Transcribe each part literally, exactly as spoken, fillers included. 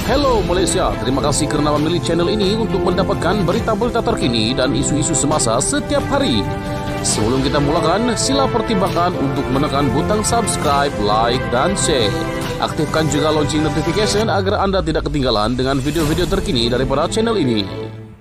Hello Malaysia, terima kasih kerana memilih channel ini untuk mendapatkan berita-berita terkini dan isu-isu semasa setiap hari. Sebelum kita mulakan, sila pertimbangkan untuk menekan butang subscribe, like dan share. Aktifkan juga lonceng notification agar anda tidak ketinggalan dengan video-video terkini daripada channel ini.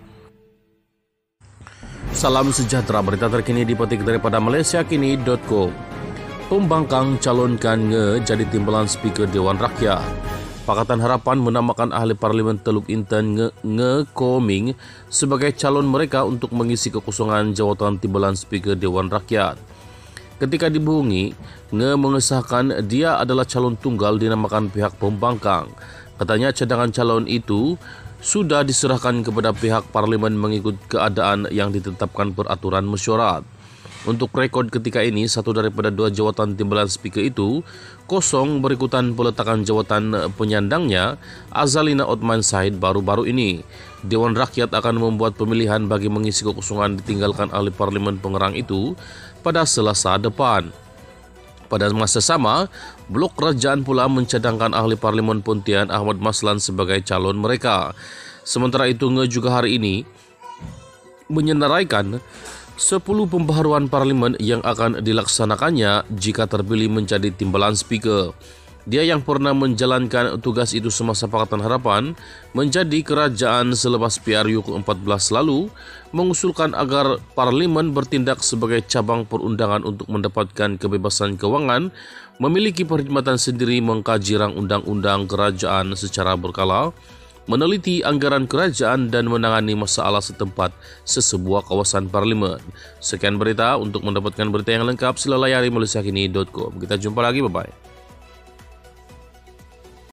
Salam sejahtera, berita terkini dipetik daripada malaysiakini dot com. Pembangkang calonkan Nge jadi timbalan Speaker Dewan Rakyat. Pakatan Harapan menamakan ahli Parlimen Teluk Intan Nge, Nge Koming sebagai calon mereka untuk mengisi kekosongan jawatan timbalan Speaker Dewan Rakyat. Ketika dihubungi, Nge mengesahkan dia adalah calon tunggal dinamakan pihak pembangkang. Katanya cadangan calon itu sudah diserahkan kepada pihak Parlimen mengikut keadaan yang ditetapkan peraturan mesyuarat. Untuk rekod ketika ini, satu daripada dua jawatan timbalan speaker itu kosong berikutan peletakan jawatan penyandangnya, Azalina Othman Said, baru-baru ini. Dewan Rakyat akan membuat pemilihan bagi mengisi kekosongan ditinggalkan ahli Parlimen pengerang itu pada Selasa depan. Pada masa sama, Blok Kerajaan pula mencadangkan ahli Parlimen Pontian Ahmad Maslan sebagai calon mereka. Sementara itu, Nge juga hari ini menyenaraikan sepuluh pembaharuan parlimen yang akan dilaksanakannya jika terpilih menjadi timbalan speaker. Dia yang pernah menjalankan tugas itu semasa Pakatan Harapan menjadi kerajaan selepas P R U ke empat belas lalu, mengusulkan agar parlimen bertindak sebagai cabang perundangan untuk mendapatkan kebebasan kewangan, memiliki perkhidmatan sendiri, mengkaji rang undang-undang kerajaan secara berkala, meneliti anggaran kerajaan dan menangani masalah setempat sesebuah kawasan parlimen. Sekian berita, untuk mendapatkan berita yang lengkap sila layari malaysiakini dot com. Kita jumpa lagi, bye-bye.